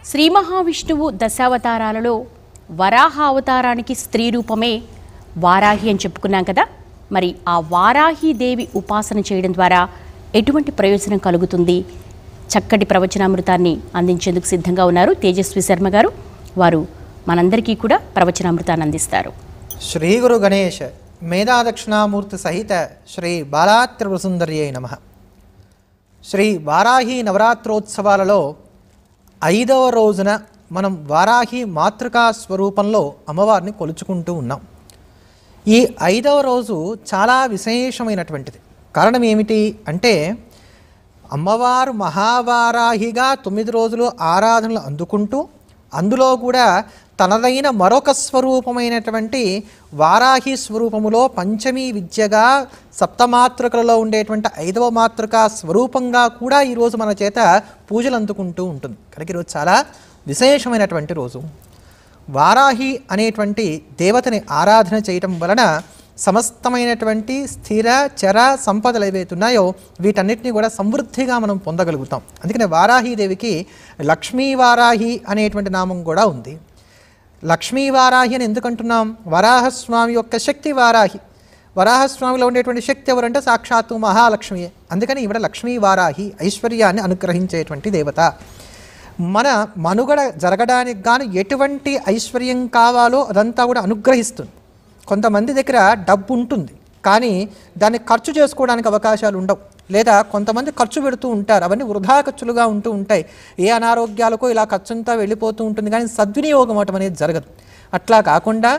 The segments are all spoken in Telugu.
శ్రీ మహావిష్ణువు దశావతారాలలో వరాహ అవతారానికి స్త్రీ రూపమే వారాహి అని చెప్పుకున్నాం కదా. మరి ఆ వారాహి దేవి ఉపాసన చేయడం ద్వారా ఎటువంటి ప్రయోజనం కలుగుతుంది? చక్కటి ప్రవచనామృతాన్ని అందించేందుకు సిద్ధంగా ఉన్నారు తేజస్వి శర్మ గారు. వారు మనందరికీ కూడా ప్రవచనామృతాన్ని అందిస్తారు. శ్రీ గురు గణేష్ మేధాదక్షిణామూర్తి సహిత శ్రీ బాలాత్రిపురసుందర్యై నమః. శ్రీ వారాహి నవరాత్రోత్సవాలలో 5వ రోజున మనం వారాహి మాతృకా స్వరూపంలో అమ్మవారిని కొలుచుకుంటూ ఉన్నాం. ఈ 5వ రోజు చాలా విశేషమైనటువంటిది. కారణం ఏమిటి అంటే, అమ్మవారు మహావారాహిగా 9 రోజులు ఆరాధనలు అందుకుంటూ, అందులో కూడా తనదైన మరొక స్వరూపమైనటువంటి వారాహి స్వరూపములో పంచమీ విద్యగా సప్తమాతృకలలో ఉండేటువంటి 5వ మాతృకా స్వరూపంగా కూడా ఈరోజు మన చేత పూజలు అందుకుంటూ ఉంటుంది. కనుక ఈరోజు చాలా విశేషమైనటువంటి రోజు. వారాహి అనేటువంటి దేవతని ఆరాధన చేయటం వలన సమస్తమైనటువంటి స్థిర చర సంపదలు ఏవైతే ఉన్నాయో వీటన్నిటిని కూడా సమృద్ధిగా మనం పొందగలుగుతాం. అందుకనే వారాహీదేవికి లక్ష్మీ వారాహి అనేటువంటి నామం కూడా ఉంది. లక్ష్మీ వారాహి అని ఎందుకంటున్నాం? వరాహస్వామి యొక్క శక్తి వారాహి. వరాహస్వామిలో ఉండేటువంటి శక్తి ఎవరంటే సాక్షాత్తు మహాలక్ష్మియే. అందుకని ఈవిడ లక్ష్మీ వారాహి, ఐశ్వర్యాన్ని అనుగ్రహించేటువంటి దేవత. మన మనుగడ జరగడానికి గాను ఎటువంటి ఐశ్వర్యం కావాలో అదంతా కూడా అనుగ్రహిస్తుంది. కొంతమంది దగ్గర డబ్బు ఉంటుంది, కానీ దాన్ని ఖర్చు చేసుకోవడానికి అవకాశాలు ఉండవు. లేదా కొంతమంది ఖర్చు పెడుతూ ఉంటారు, అవన్నీ వృధా ఖర్చులుగా ఉంటూ ఉంటాయి. ఏ అనారోగ్యాలకో ఇలా ఖర్చంతా వెళ్ళిపోతూ ఉంటుంది, కానీ సద్వినియోగం అవటం అనేది జరగదు. అట్లా కాకుండా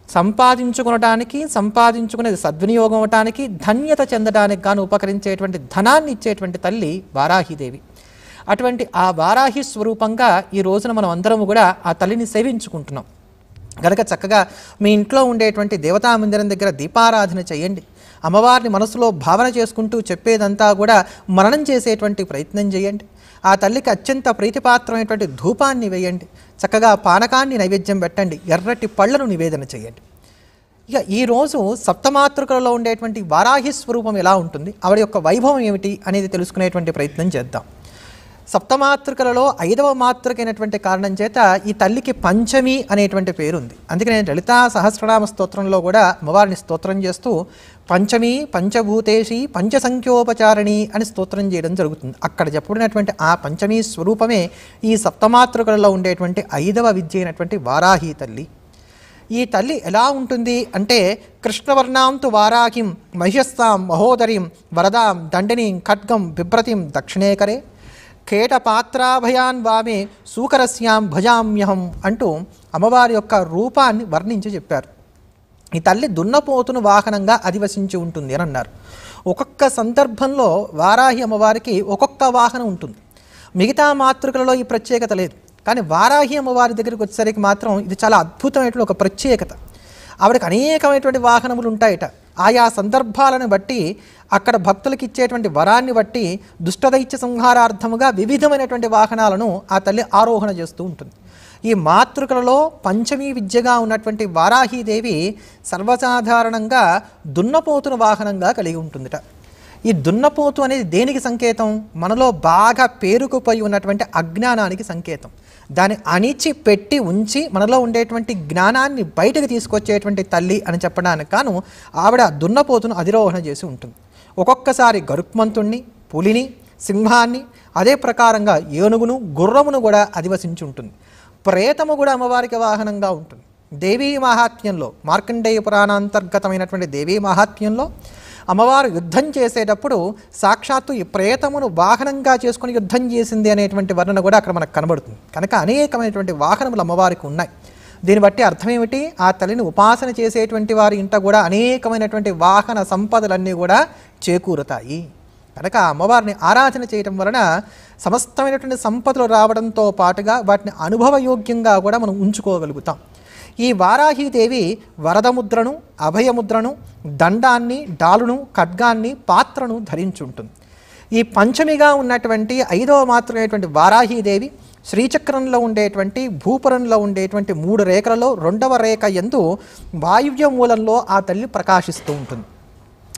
సంపాదించుకునేది సద్వినియోగం అవటానికి, ధన్యత చెందడానికి గాను ఉపకరించేటువంటి ధనాన్ని ఇచ్చేటువంటి తల్లి వారాహిదేవి. అటువంటి ఆ వారాహి స్వరూపంగా ఈ రోజున మనం అందరము కూడా ఆ తల్లిని సేవించుకుంటున్నాం. కనుక చక్కగా మీ ఇంట్లో ఉండేటువంటి దేవతా మందిరం దగ్గర దీపారాధన చేయండి. అమ్మవారిని మనసులో భావన చేసుకుంటూ చెప్పేదంతా కూడా మననం చేసేటువంటి ప్రయత్నం చేయండి. ఆ తల్లికి అత్యంత ప్రీతిపాత్రమైనటువంటి ధూపాన్ని వేయండి. చక్కగా పానకాన్ని నైవేద్యం పెట్టండి. ఎర్రటి పళ్ళను నివేదన చేయండి. ఇక ఈరోజు సప్తమాతృకలలో ఉండేటువంటి వారాహి స్వరూపం ఎలా ఉంటుంది, ఆవిడ యొక్క వైభవం ఏమిటి అనేది తెలుసుకునేటువంటి ప్రయత్నం చేద్దాం. సప్తమాతృకలలో 5వ మాతృక అయినటువంటి కారణం చేత ఈ తల్లికి పంచమి అనేటువంటి పేరు ఉంది. అందుకే నేను లలితా సహస్రనామ స్తోత్రంలో కూడా అమ్మవారిని స్తోత్రం చేస్తూ పంచమి పంచభూతేషి పంచసంఖ్యోపచారిణి అని స్తోత్రం చేయడం జరుగుతుంది. అక్కడ చెప్పబడినటువంటి ఆ పంచమీ స్వరూపమే ఈ సప్తమాతృకలలో ఉండేటువంటి 5వ విద్య అయినటువంటి వారాహి తల్లి. ఈ తల్లి ఎలా ఉంటుంది అంటే, కృష్ణవర్ణాంతు వారాహిం మహిషస్తాం మహోదరీం వరదాం దండినీం ఖడ్గం బిభ్రతిం దక్షిణేకరే కేటపాత్రాభయాన్ వామే సూకరస్యాం భజామ్యహం అంటూ అమ్మవారి యొక్క రూపాన్ని వర్ణించి చెప్పారు. ఈ తల్లి దున్నపోతును వాహనంగా అధివసించి ఉంటుంది అని అన్నారు. ఒక్కొక్క సందర్భంలో వారాహి అమ్మవారికి ఒక్కొక్క వాహనం ఉంటుంది. మిగతా మాతృకలలో ఈ ప్రత్యేకత లేదు, కానీ వారాహి అమ్మవారి దగ్గరికి వచ్చేసరికి మాత్రం ఇది చాలా అద్భుతమైనటువంటి ఒక ప్రత్యేకత. ఆవిడకి అనేకమైనటువంటి వాహనములు ఉంటాయట. ఆయా సందర్భాలను బట్టి, అక్కడ భక్తులకు ఇచ్చేటువంటి వరాన్ని బట్టి దుష్టదైత్య సంహారార్థముగా వివిధమైనటువంటి వాహనాలను ఆ తల్లి ఆరోహణ చేస్తూ ఉంటుంది. ఈ మాతృకలలో పంచమీ విద్యగా ఉన్నటువంటి వారాహీదేవి సర్వసాధారణంగా దున్నపోతును వాహనంగా కలిగి ఉంటుందిట. ఈ దున్నపోతు అనేది దేనికి సంకేతం? మనలో బాగా పేరుకుపోయి ఉన్నటువంటి అజ్ఞానానికి సంకేతం. దాన్ని అణిచి పెట్టి ఉంచి మనలో ఉండేటువంటి జ్ఞానాన్ని బయటకు తీసుకొచ్చేటువంటి తల్లి అని చెప్పడానికి కాను ఆవిడ దున్నపోతును అధిరోహణ చేసి ఉంటుంది. ఒక్కొక్కసారి గరుత్మంతుణ్ణి, పులిని, సింహాన్ని, అదే ప్రకారంగా ఏనుగును, గుర్రమును కూడా అధివసించి ఉంటుంది. ప్రేతము కూడా అమ్మవారికి వాహనంగా ఉంటుంది. దేవీ మహాత్మ్యంలో, మార్కండేయ పురాణాంతర్గతమైనటువంటి దేవీ మహాత్మ్యంలో అమ్మవారు యుద్ధం చేసేటప్పుడు సాక్షాత్తు ఈ ప్రేతమును వాహనంగా చేసుకుని యుద్ధం చేసింది అనేటువంటి వర్ణన కూడా అక్కడ మనకు కనబడుతుంది. కనుక అనేకమైనటువంటి వాహనములు అమ్మవారికి ఉన్నాయి. దీన్ని బట్టి అర్థం ఏమిటి? ఆ తల్లిని ఉపాసన చేసేటువంటి వారి ఇంట కూడా అనేకమైనటువంటి వాహన సంపదలన్నీ కూడా చేకూరుతాయి. కనుక అమ్మవారిని ఆరాధన చేయటం వలన సమస్తమైనటువంటి సంపదలు రావడంతో పాటుగా వాటిని అనుభవయోగ్యంగా కూడా మనం ఉంచుకోగలుగుతాం. ఈ వారాహీదేవి వరదముద్రను, అభయముద్రను, దండాన్ని, డాలును, ఖడ్గాన్ని, పాత్రను ధరించుంటుంది. ఈ పంచమిగా ఉన్నటువంటి 5వ మాతృకైనటువంటి వారాహీదేవి శ్రీచక్రంలో ఉండేటువంటి భూపురంలో ఉండేటువంటి 3 రేఖలలో 2వ రేఖ యందు వాయువ్య మూలంలో ఆ తల్లి ప్రకాశిస్తూ ఉంటుంది.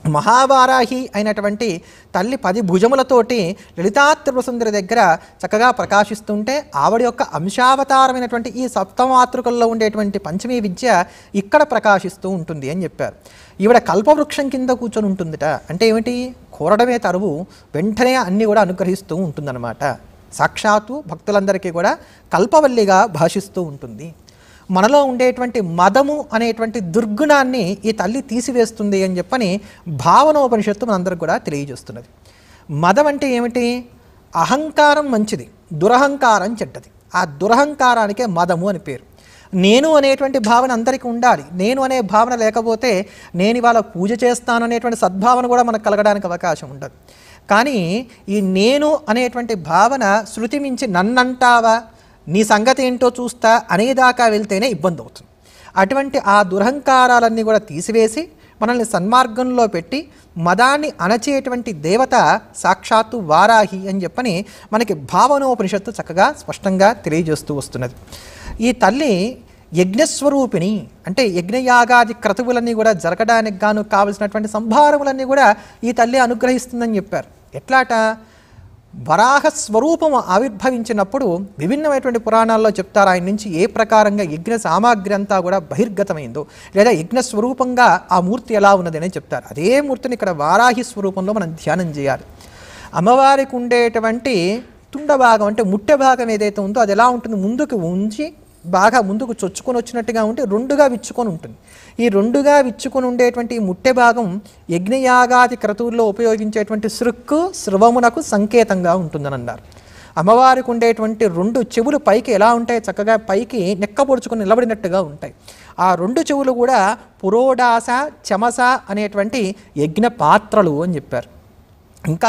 మహావారాహి అయినటువంటి తల్లి 10 భుజములతోటి లలితాత్రిపురసుందరి దగ్గర చక్కగా ప్రకాశిస్తుంటే ఆవిడ యొక్క అంశావతారమైనటువంటి ఈ సప్తమాతృకల్లో ఉండేటువంటి పంచమీ విద్య ఇక్కడ ప్రకాశిస్తూ ఉంటుంది అని చెప్పారు. ఈవిడ కల్పవృక్షం కింద కూర్చొని ఉంటుందిట. అంటే ఏమిటి? కోరడమే తరువు వెంటనే అన్నీ కూడా అనుగ్రహిస్తూ ఉంటుందన్నమాట. సాక్షాత్తు భక్తులందరికీ కూడా కల్పవల్లిగా భాషిస్తూ ఉంటుంది. మనలో ఉండేటువంటి మదము అనేటువంటి దుర్గుణాన్ని ఈ తల్లి తీసివేస్తుంది అని చెప్పని భావనోపనిషత్తు మనందరికి కూడా తెలియజేస్తున్నది. మదం అంటే ఏమిటి? అహంకారం మంచిది, దురహంకారం చెడ్డది. ఆ దురహంకారానికే మదము అని పేరు. నేను అనేటువంటి భావన అందరికీ ఉండాలి. నేను అనే భావన లేకపోతే నేను ఇవాళ పూజ చేస్తాను అనేటువంటి సద్భావన కూడా మనకు కలగడానికి అవకాశం ఉండదు. కానీ ఈ నేను అనేటువంటి భావన శృతి మించి నన్నంటావా, నీ సంగతి ఏంటో చూస్తా అనేదాకా వెళ్తేనే ఇబ్బంది అవుతుంది. అటువంటి ఆ దురహంకారాలన్నీ కూడా తీసివేసి మనల్ని సన్మార్గంలో పెట్టి మదాన్ని అణచేటువంటి దేవత సాక్షాత్తు వారాహి అని చెప్పని మనకి భావనోపనిషత్తు చక్కగా స్పష్టంగా తెలియజేస్తూ వస్తున్నది. ఈ తల్లి యజ్ఞస్వరూపిణి, అంటే యజ్ఞయాగాది క్రతువులన్నీ కూడా జరగడానికి గాను కావలసినటువంటి సంభారములన్నీ కూడా ఈ తల్లి అనుగ్రహిస్తుందని చెప్పారు. ఎట్లాట? వరాహ స్వరూపము ఆవిర్భవించినప్పుడు విభిన్నమైనటువంటి పురాణాల్లో చెప్తారు ఆయన నుంచి ఏ ప్రకారంగా యజ్ఞ సామాగ్రి అంతా కూడా బహిర్గతమైందో, లేదా యజ్ఞ స్వరూపంగా ఆ మూర్తి ఎలా ఉన్నది అని చెప్తారు. అదే మూర్తిని ఇక్కడ వారాహి స్వరూపంలో మనం ధ్యానం చేయాలి. అమ్మవారికి ఉండేటువంటి తుండ భాగం అంటే ముట్టె భాగం ఏదైతే ఉందో అది ఎలా ఉంటుంది? ముందుకు ఉంచి బాగా ముందుకు చొచ్చుకొని వచ్చినట్టుగా ఉంటే రెండుగా విచ్చుకొని ఉంటుంది. ఈ రెండుగా విచ్చుకొని ఉండేటువంటి ఈ ముట్టె భాగం యజ్ఞయాగాది క్రతువుల్లో ఉపయోగించేటువంటి సృక్కు స్రవమునకు సంకేతంగా ఉంటుందని అన్నారు. అమ్మవారికి ఉండేటువంటి 2 చెవులు పైకి ఎలా ఉంటాయి? చక్కగా పైకి నెక్కపొడుచుకొని నిలబడినట్టుగా ఉంటాయి. ఆ 2 చెవులు కూడా పురోడాస చమస అనేటువంటి యజ్ఞ పాత్రలు అని చెప్పారు. ఇంకా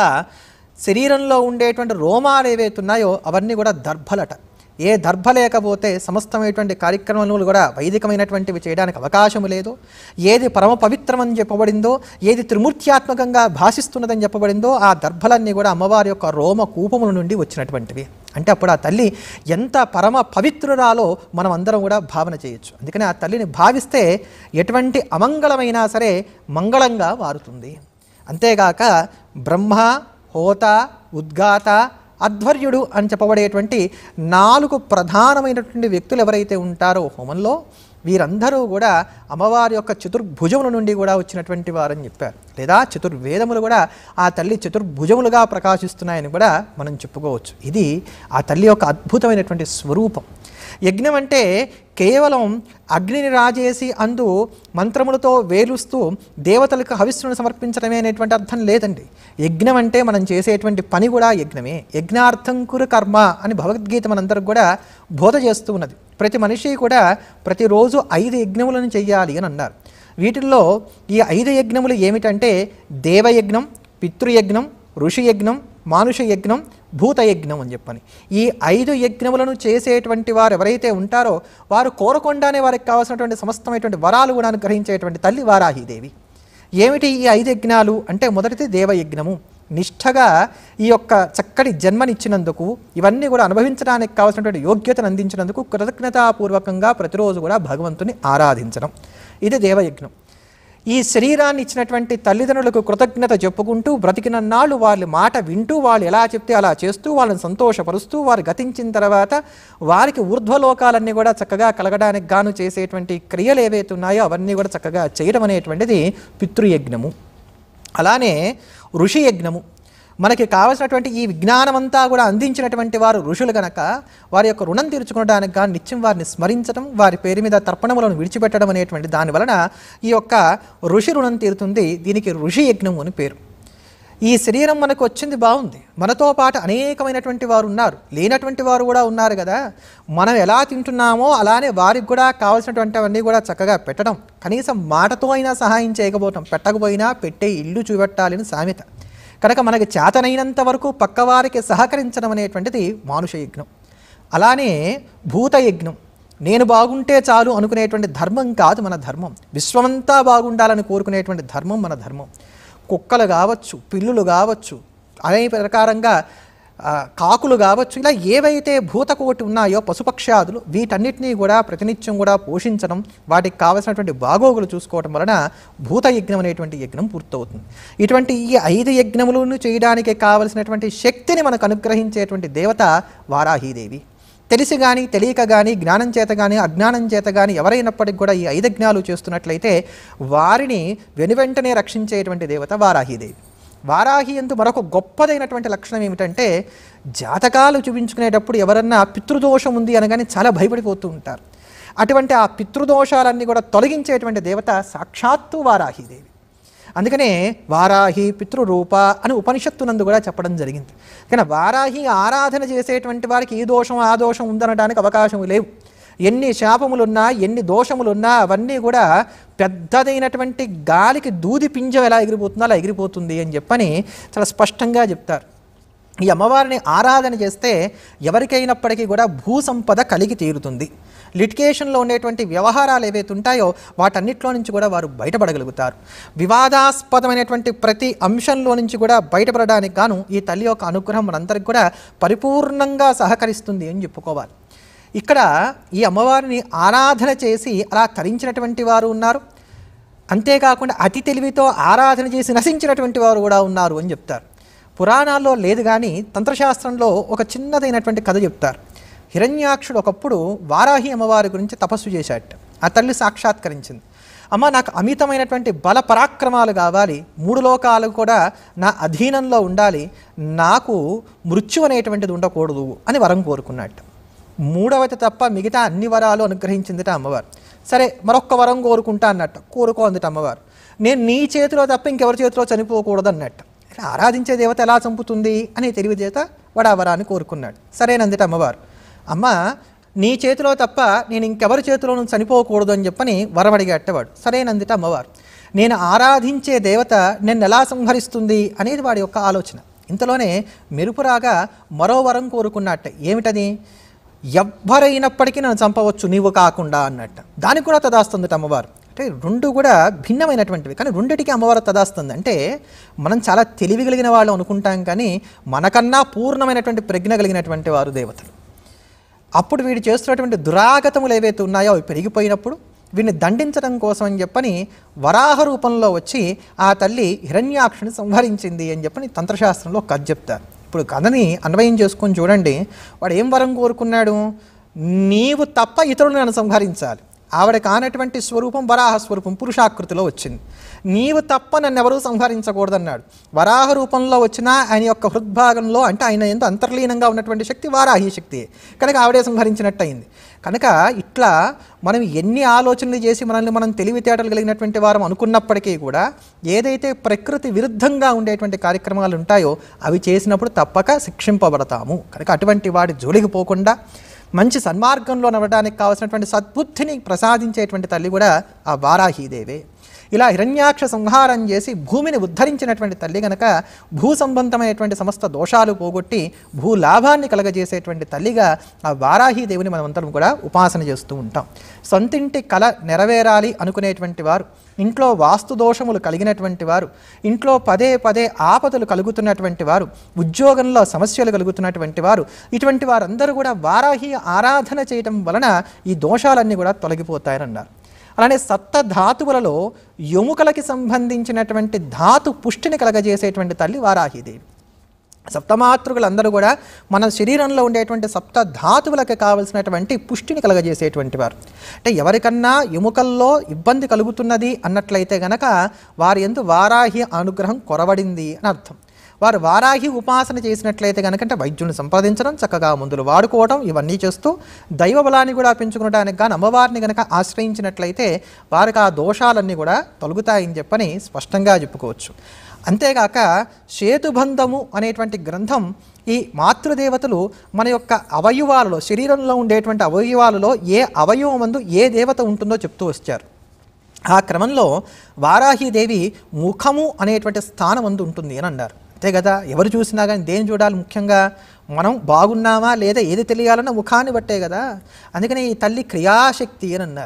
శరీరంలో ఉండేటువంటి రోమాలు ఏవైతే ఉన్నాయో అవన్నీ కూడా దర్భలట. ఏ దర్భ లేకపోతే సమస్తమైనటువంటి కార్యక్రమాలు కూడా వైదికమైనటువంటివి చేయడానికి అవకాశము లేదు. ఏది పరమ పవిత్రమని చెప్పబడిందో, ఏది త్రిమూర్త్యాత్మకంగా భాషిస్తున్నదని చెప్పబడిందో ఆ దర్భలన్నీ కూడా అమ్మవారి యొక్క రోమ కూపముల నుండి వచ్చినటువంటివి. అంటే అప్పుడు ఆ తల్లి ఎంత పరమ పవిత్రురాలో మనం అందరం కూడా భావన చేయొచ్చు. అందుకని ఆ తల్లిని భావిస్తే ఎటువంటి అమంగళమైనా సరే మంగళంగా మారుతుంది. అంతేగాక బ్రహ్మ, హోత, ఉద్గాత, అధ్వర్యుడు అని చెప్పబడేటువంటి 4 ప్రధానమైనటువంటి వ్యక్తులు ఎవరైతే ఉంటారో హోమంలో వీరందరూ కూడా అమ్మవారి యొక్క చతుర్భుజముల నుండి కూడా వచ్చినటువంటి వారని చెప్పారు. లేదా చతుర్వేదములు కూడా ఆ తల్లి చతుర్భుజములుగా ప్రకాశిస్తున్నాయని కూడా మనం చెప్పుకోవచ్చు. ఇది ఆ తల్లి యొక్క అద్భుతమైనటువంటి స్వరూపం. యజ్ఞం అంటే కేవలం అగ్నిని రాజేసి అందు మంత్రములతో వేలుస్తూ దేవతలకు హవిస్సును సమర్పించడమే అనేటువంటి అర్థం లేదండి. యజ్ఞం అంటే మనం చేసేటువంటి పని కూడా యజ్ఞమే. యజ్ఞార్థం కురు కర్మ అని భగవద్గీత మనందరికి కూడా బోధ చేస్తూ ఉన్నది. ప్రతి మనిషి కూడా ప్రతిరోజు 5 యజ్ఞములను చెయ్యాలి అని అన్నారు. వీటిల్లో ఈ 5 యజ్ఞములు ఏమిటంటే దేవయజ్ఞం, పితృయజ్ఞం, ఋషియజ్ఞం, మానుష యజ్ఞం, భూతయజ్ఞం అని చెప్పని ఈ 5 యజ్ఞములను చేసేటువంటి వారు ఎవరైతే ఉంటారో వారు కోరకుండానే వారికి కావాల్సినటువంటి సమస్తమైనటువంటి వరాలు కూడా అనుగ్రహించేటువంటి తల్లి వారాహీదేవి. ఏమిటి ఈ 5 యజ్ఞాలు అంటే మొదటిది దేవయజ్ఞము. నిష్ఠగా ఈ యొక్క చక్కటి జన్మనిచ్చినందుకు ఇవన్నీ కూడా అనుభవించడానికి కావాల్సినటువంటి యోగ్యతను అందించినందుకు కృతజ్ఞతాపూర్వకంగా ప్రతిరోజు కూడా భగవంతుని ఆరాధించడం, ఇది దేవయజ్ఞం. ఈ శరీరాన్ని ఇచ్చినటువంటి తల్లిదండ్రులకు కృతజ్ఞత చెప్పుకుంటూ బ్రతికినన్నాళ్ళు వాళ్ళ మాట వింటూ వాళ్ళు ఎలా చెప్తే అలా చేస్తూ వాళ్ళని సంతోషపరుస్తూ వారు గతించిన తర్వాత వారికి ఊర్ధ్వలోకాలన్నీ కూడా చక్కగా కలగడానికి గాను చేసేటువంటి క్రియలు ఏవైతే ఉన్నాయో అవన్నీ కూడా చక్కగా చేయడం అనేటువంటిది పితృయజ్ఞము. అలానే ఋషి యజ్ఞము. మనకి కావలసినటువంటి ఈ విజ్ఞానమంతా కూడా అందించినటువంటి వారు ఋషులు గనక వారి యొక్క రుణం తీర్చుకోవడానికి కానీ నిత్యం వారిని స్మరించడం, వారి పేరు మీద తర్పణములను విడిచిపెట్టడం అనేటువంటి దాని వలన ఈ యొక్క ఋషి రుణం తీరుతుంది. దీనికి ఋషి యజ్ఞం అని పేరు. ఈ శరీరం మనకు వచ్చింది బాగుంది, మనతో పాటు అనేకమైనటువంటి వారు ఉన్నారు, లేనటువంటి వారు కూడా ఉన్నారు కదా. మనం ఎలా తింటున్నామో అలానే వారికి కూడా కావాల్సినటువంటివన్నీ కూడా చక్కగా పెట్టడం, కనీసం మాటతో అయినా సహాయం చేయకపోవటం, పెట్టకపోయినా పెట్టే ఇల్లు చూపెట్టాలని సామెత. కనుక మనకి చేతనైనంత వరకు పక్కవారికి సహకరించడం అనేటువంటిది మానుష యజ్ఞం. అలానే భూతయజ్ఞం. నేను బాగుంటే చాలు అనుకునేటువంటి ధర్మం కాదు మన ధర్మం. విశ్వమంతా బాగుండాలని కోరుకునేటువంటి ధర్మం మన ధర్మం. కుక్కలు కావచ్చు, పిల్లులు కావచ్చు, అనే ప్రకారంగా కాకులు కావచ్చు, ఇలా ఏవైతే భూతకోటి ఉన్నాయో పశుపక్ష్యాదులు, వీటన్నిటినీ కూడా ప్రతినిత్యం కూడా పోషించడం, వాటికి కావలసినటువంటి బాగోగులు చూసుకోవడం వలన భూతయజ్ఞం అనేటువంటి యజ్ఞం పూర్తవుతుంది. ఇటువంటి ఈ 5 యజ్ఞములను చేయడానికి కావలసినటువంటి శక్తిని మనకు అనుగ్రహించేటువంటి దేవత వారాహీదేవి. తెలిసి కానీ తెలియక కానీ, జ్ఞానం చేత కానీ అజ్ఞానం చేత కానీ ఎవరైనప్పటికీ కూడా ఈ 5 యజ్ఞాలు చేస్తున్నట్లయితే వారిని వెనువెంటనే రక్షించేటువంటి దేవత వారాహీదేవి. వారాహి యందు మరొక గొప్పదైనటువంటి లక్షణం ఏమిటంటే, జాతకాలు చూపించుకునేటప్పుడు ఎవరన్నా పితృదోషం ఉంది అనగానే చాలా భయపడిపోతూ ఉంటారు. అటువంటి ఆ పితృదోషాలన్నీ కూడా తొలగించేటువంటి దేవత సాక్షాత్తు వారాహీదేవి. అందుకనే వారాహి పితృరూప అని ఉపనిషత్తునందు కూడా చెప్పడం జరిగింది. కానీ వారాహి ఆరాధన చేసేటువంటి వారికి ఈ దోషం ఆ దోషం ఉందనడానికి అవకాశం లేవు. ఎన్ని శాపములున్నా, ఎన్ని దోషములున్నా అవన్నీ కూడా పెద్దదైనటువంటి గాలికి దూది పింజం ఎలా ఎగిరిపోతుందో అలా ఎగిరిపోతుంది అని చెప్పని చాలా స్పష్టంగా చెప్తారు. ఈ అమ్మవారిని ఆరాధన చేస్తే ఎవరికైనప్పటికీ కూడా భూసంపద కలిగి తీరుతుంది. లిటిగేషన్లో ఉండేటువంటి వ్యవహారాలు ఏవైతే ఉంటాయో వాటన్నిటిలో నుంచి కూడా వారు బయటపడగలుగుతారు. వివాదాస్పదమైనటువంటి ప్రతి అంశంలో నుంచి కూడా బయటపడడానికి గాను ఈ తల్లి యొక్క అనుగ్రహం మనందరికి కూడా పరిపూర్ణంగా సహకరిస్తుంది అని చెప్పుకోవాలి. ఇక్కడ ఈ అమ్మవారిని ఆరాధన చేసి అలా తరించినటువంటి వారు ఉన్నారు. అంతేకాకుండా అతి తెలివితో ఆరాధన చేసి నశించినటువంటి వారు కూడా ఉన్నారు అని చెప్తారు. పురాణాల్లో లేదు కానీ తంత్రశాస్త్రంలో ఒక చిన్నదైనటువంటి కథ చెప్తారు. హిరణ్యాక్షుడు ఒకప్పుడు వారాహి అమ్మవారి గురించి తపస్సు చేశాట. ఆ తల్లి సాక్షాత్కరించింది. అమ్మ, నాకు అమితమైనటువంటి బల పరాక్రమాలు కావాలి, 3 లోకాలు కూడా నా అధీనంలో ఉండాలి, నాకు మృత్యు అనేటువంటిది ఉండకూడదు అని వరం కోరుకున్నట్టు. 3వది తప్ప మిగతా అన్ని వరాలు అనుగ్రహించిందిట అమ్మవారు. సరే, మరొక్క వరం కోరుకుంటా అన్నట్టు. కోరుకో అందుట అమ్మవారు. నేను నీ చేతిలో తప్ప ఇంకెవరి చేతిలో చనిపోకూడదు అన్నట్టు. ఆరాధించే దేవత ఎలా చంపుతుంది అని తెలివి చేత వాడు ఆ వరాన్ని కోరుకున్నాడు. సరేనందిట అమ్మవారు. అమ్మ, నీ చేతిలో తప్ప నేను ఇంకెవరి చేతిలోనూ చనిపోకూడదు అని చెప్పని వరం అడిగేటవాడు. సరేనందిట అమ్మవారు. నేను ఆరాధించే దేవత నన్ను ఎలా సంహరిస్తుంది అనేది వాడి యొక్క ఆలోచన. ఇంతలోనే మెరుపురాగా మరో వరం కోరుకున్నట్ట. ఏమిటది? ఎవ్వరైనప్పటికీ నన్ను చంపవచ్చు నీవు కాకుండా అన్నట్టు. దానికి కూడా తదాస్తుంది అమ్మవారు. అంటే 2 కూడా భిన్నమైనటువంటివి, కానీ 2టికి అమ్మవారు తదాస్తుంది. అంటే మనం చాలా తెలివి కలిగిన వాళ్ళు అనుకుంటాం, కానీ మనకన్నా పూర్ణమైనటువంటి ప్రజ్ఞ కలిగినటువంటి వారు దేవతలు. అప్పుడు వీడు చేస్తున్నటువంటి దురాగతములు ఏవైతే ఉన్నాయో అవి పెరిగిపోయినప్పుడు వీడిని దండించడం కోసం అని చెప్పని వరాహ రూపంలో వచ్చి ఆ తల్లి హిరణ్యాక్షుని సంహరించింది అని చెప్పని తంత్రశాస్త్రంలో కథ చెప్తారు. ఇప్పుడు కథని అన్వయం చేసుకొని చూడండి. వాడు ఏం వరం కోరుకున్నాడు? నీవు తప్ప ఇతరులను నన్ను సంహరించాలి. ఆవిడ కానటువంటి స్వరూపం వరాహ స్వరూపం పురుషాకృతిలో వచ్చింది. నీవు తప్ప నన్ను ఎవరూ సంహరించకూడదన్నాడు. వరాహ రూపంలో వచ్చిన ఆయన యొక్క హృద్భాగంలో, అంటే ఆయన ఎంతో అంతర్లీనంగా ఉన్నటువంటి శక్తి వారాహి శక్తి కనుక ఆవిడే సంహరించినట్టు అయింది. కనుక ఇట్లా మనం ఎన్ని ఆలోచనలు చేసి మనల్ని మనం తెలివితేటలు కలిగినటువంటి వారం అనుకున్నప్పటికీ కూడా ఏదైతే ప్రకృతి విరుద్ధంగా ఉండేటువంటి కార్యక్రమాలు ఉంటాయో అవి చేసినప్పుడు తప్పక శిక్షింపబడతాము. కనుక అటువంటి వాడి జోలికి పోకుండా మంచి సన్మార్గంలో నడవడానికి కావాల్సినటువంటి సద్బుద్ధిని ప్రసాదించేటువంటి తల్లి కూడా ఆ వారాహీదేవే. ఇలా హిరణ్యాక్ష సంహారం చేసి భూమిని ఉద్ధరించినటువంటి తల్లి కనుక భూ సంబంధమైనటువంటి సమస్త దోషాలు పోగొట్టి భూలాభాన్ని కలగజేసేటువంటి తల్లిగా ఆ వారాహీదేవిని మనమందరం కూడా ఉపాసన చేస్తూ ఉంటాం. సొంతింటి కల నెరవేరాలి అనుకునేటువంటి వారు, ఇంట్లో వాస్తు దోషములు కలిగినటువంటి వారు, ఇంట్లో పదే పదే ఆపదలు కలుగుతున్నటువంటి వారు, ఉద్యోగంలో సమస్యలు కలుగుతున్నటువంటి వారు, ఇటువంటి వారందరూ కూడా వారాహి ఆరాధన చేయటం వలన ఈ దోషాలన్నీ కూడా తొలగిపోతాయన్నారు. అలానే సప్త ధాతువులలో ఎముకలకి సంబంధించినటువంటి ధాతు పుష్టిని కలగజేసేటువంటి తల్లి వారాహీదేవి. సప్తమాతృకులందరూ కూడా మన శరీరంలో ఉండేటువంటి సప్త ధాతువులకు కావలసినటువంటి పుష్టిని కలగజేసేటువంటి వారు. అంటే ఎవరికన్నా ఎముకల్లో ఇబ్బంది కలుగుతున్నది అన్నట్లయితే గనక వారి యందు వారాహి అనుగ్రహం కొరవడింది అని అర్థం. వారు వారాహి ఉపాసన చేసినట్లయితే కనుక అంటే వైద్యుని సంప్రదించడం, చక్కగా మందులు వాడుకోవడం, ఇవన్నీ చేస్తూ దైవ బలాన్ని కూడా పెంచుకునడానికి కానీ అమ్మవారిని కనుక ఆశ్రయించినట్లయితే వారికి ఆ దోషాలన్నీ కూడా తొలగుతాయని చెప్పని స్పష్టంగా చెప్పుకోవచ్చు. అంతేగాక సేతుబంధము అనేటువంటి గ్రంథం ఈ మాతృదేవతలు మన యొక్క అవయవాలలో, శరీరంలో ఉండేటువంటి అవయవాలలో ఏ అవయవమందు ఏ దేవత ఉంటుందో చెప్తూ వచ్చారు. ఆ క్రమంలో వారాహీదేవి ముఖము అనేటువంటి స్థానం అందు ఉంటుంది అని అన్నారు. అంతే కదా, ఎవరు చూసినా కానీ దేని చూడాలి? ముఖ్యంగా మనం బాగున్నామా లేదా ఏది తెలియాలన్నా ముఖాన్ని బట్టే కదా. అందుకని ఈ తల్లి క్రియాశక్తి అని అన్నారు.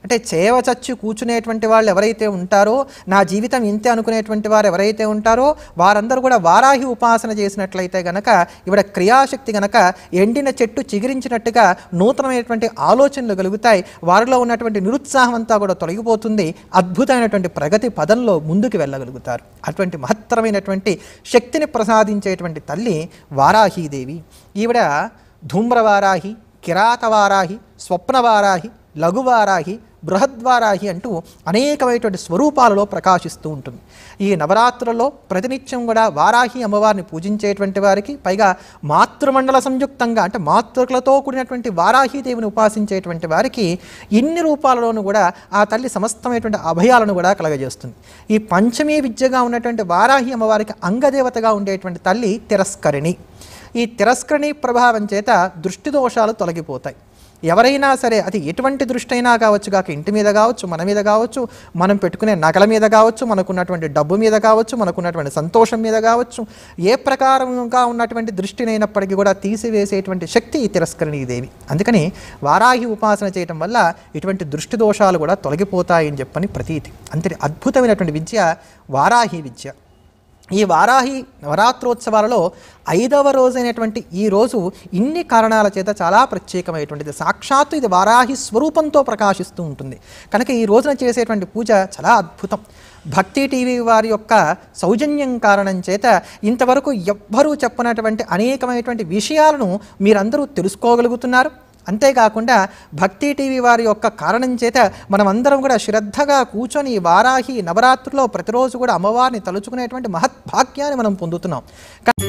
అంటే చేవచచ్చి కూర్చునేటువంటి వాళ్ళు ఎవరైతే ఉంటారో, నా జీవితం ఇంతే అనుకునేటువంటి వారు ఎవరైతే ఉంటారో వారందరూ కూడా వారాహి ఉపాసన చేసినట్లయితే గనక ఇవిడ క్రియాశక్తి గనక ఎండిన చెట్టు చిగురించినట్టుగా నూతనమైనటువంటి ఆలోచనలు కలుగుతాయి. వారిలో ఉన్నటువంటి నిరుత్సాహం అంతా కూడా తొలగిపోతుంది. అద్భుతమైనటువంటి ప్రగతి పదంలో ముందుకు వెళ్ళగలుగుతారు. అటువంటి మహత్తరమైనటువంటి శక్తిని ప్రసాదించేటువంటి తల్లి వారాహీదేవి. ఈవిడ ధూమ్రవారాహి, కిరాతవారాహి, స్వప్నవారాహి, లఘువారాహి, బృహద్వారాహి అంటూ అనేకమైనటువంటి స్వరూపాలలో ప్రకాశిస్తూ ఉంటుంది. ఈ నవరాత్రులలో ప్రతినిత్యం కూడా వారాహి అమ్మవారిని పూజించేటువంటి వారికి, పైగా మాతృమండల సంయుక్తంగా అంటే మాతృకులతో కూడినటువంటి వారాహీదేవిని ఉపాసించేటువంటి వారికి ఇన్ని రూపాలలోనూ కూడా ఆ తల్లి సమస్తమైనటువంటి అభయాలను కూడా కలగజేస్తుంది. ఈ పంచమీ విద్యగా ఉన్నటువంటి వారాహి అమ్మవారికి అంగదేవతగా ఉండేటువంటి తల్లి తిరస్కరిణి. ఈ తిరస్కరిణి ప్రభావం చేత దృష్టి దోషాలు తొలగిపోతాయి. ఎవరైనా సరే అది ఎటువంటి దృష్టి అయినా కావచ్చు, కాక ఇంటి మీద కావచ్చు, మన మీద కావచ్చు, మనం పెట్టుకునే నగల మీద కావచ్చు, మనకున్నటువంటి డబ్బు మీద కావచ్చు, మనకున్నటువంటి సంతోషం మీద కావచ్చు, ఏ ప్రకారంగా ఉన్నటువంటి దృష్టినైనప్పటికీ కూడా తీసివేసేటువంటి శక్తి ఈ తిరస్కరిణీదేవి. అందుకని వారాహి ఉపాసన చేయటం వల్ల ఇటువంటి దృష్టి దోషాలు కూడా తొలగిపోతాయని చెప్పని ప్రతీతి. అంతటి అద్భుతమైనటువంటి విద్య వారాహి విద్య. ఈ వారాహి నవరాత్రోత్సవాలలో 5వ రోజైనటువంటి ఈ రోజు ఇన్ని కారణాల చేత చాలా ప్రత్యేకమైనటువంటిది. సాక్షాత్తు ఇది వారాహి స్వరూపంతో ప్రకాశిస్తూ ఉంటుంది కనుక ఈ రోజున చేసేటువంటి పూజ చాలా అద్భుతం. భక్తి టీవీ వారి యొక్క సౌజన్యం కారణం చేత ఇంతవరకు ఎవ్వరూ చెప్పనటువంటి అనేకమైనటువంటి విషయాలను మీరందరూ తెలుసుకోగలుగుతున్నారు. అంతేకాకుండా భక్తి టీవీ వారి యొక్క కారణం చేత మనమందరం కూడా శ్రద్ధగా కూర్చొని వారాహి నవరాత్రుల్లో ప్రతిరోజు కూడా అమ్మవారిని తలుచుకునేటువంటి మహద్భాగ్యాన్ని మనం పొందుతున్నాం.